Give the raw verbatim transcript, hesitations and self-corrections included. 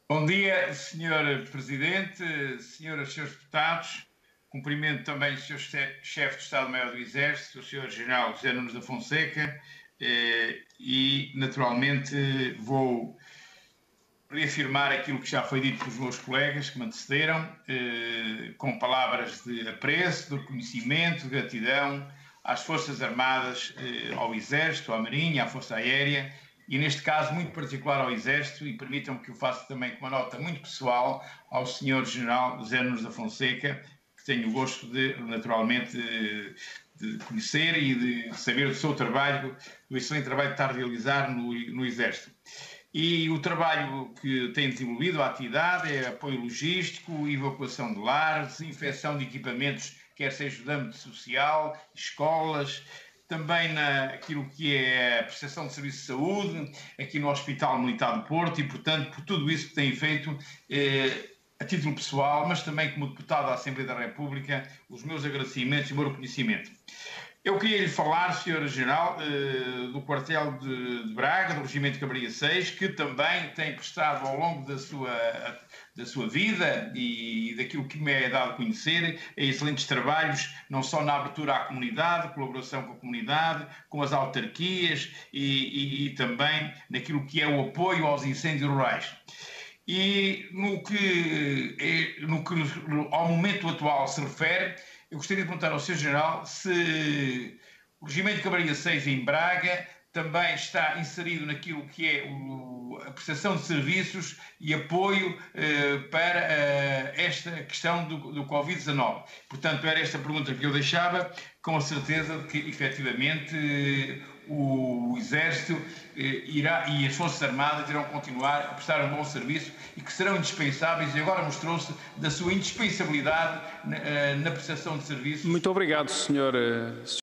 Bom dia, senhor Presidente, senhoras e senhores deputados. Cumprimento também o senhor Chefe de Estado-Maior do Exército, o senhor General José Nunes da Fonseca, eh, e, naturalmente, vou reafirmar aquilo que já foi dito pelos meus colegas que me antecederam, eh, com palavras de apreço, de reconhecimento, de gratidão às Forças Armadas, eh, ao Exército, à Marinha, à Força Aérea, e neste caso muito particular ao Exército, e permitam-me que o faça também com uma nota muito pessoal ao senhor General José Nunes da Fonseca, que tenho o gosto de, naturalmente, de, de conhecer e de saber do seu trabalho, do excelente trabalho que está a realizar no, no Exército. E o trabalho que tem desenvolvido, a atividade, é apoio logístico, evacuação de lar, desinfecção de equipamentos, quer seja do âmbito social, escolas, também naquilo que é a prestação de serviço de saúde, aqui no Hospital Militar do Porto, e, portanto, por tudo isso que tem feito, eh, a título pessoal, mas também como deputado da Assembleia da República, os meus agradecimentos e o meu reconhecimento. Eu queria lhe falar, senhor General, do quartel de Braga, do Regimento de Camarilla seis, que também tem prestado ao longo da sua, da sua vida e daquilo que me é dado a conhecer, excelentes trabalhos, não só na abertura à comunidade, colaboração com a comunidade, com as autarquias e, e, e também naquilo que é o apoio aos incêndios rurais. E no que, no que ao momento atual se refere, eu gostaria de perguntar ao senhor General se o Regimento de Camarilla seis em Braga também está inserido naquilo que é o, a prestação de serviços e apoio eh, para eh, esta questão do, do Covid dezanove. Portanto, era esta pergunta que eu deixava, com a certeza de que, efetivamente, o Exército eh, irá, e as Forças Armadas irão continuar a prestar um bom serviço e que serão indispensáveis, e agora mostrou-se da sua indispensabilidade na, na prestação de serviços. Muito obrigado, senhor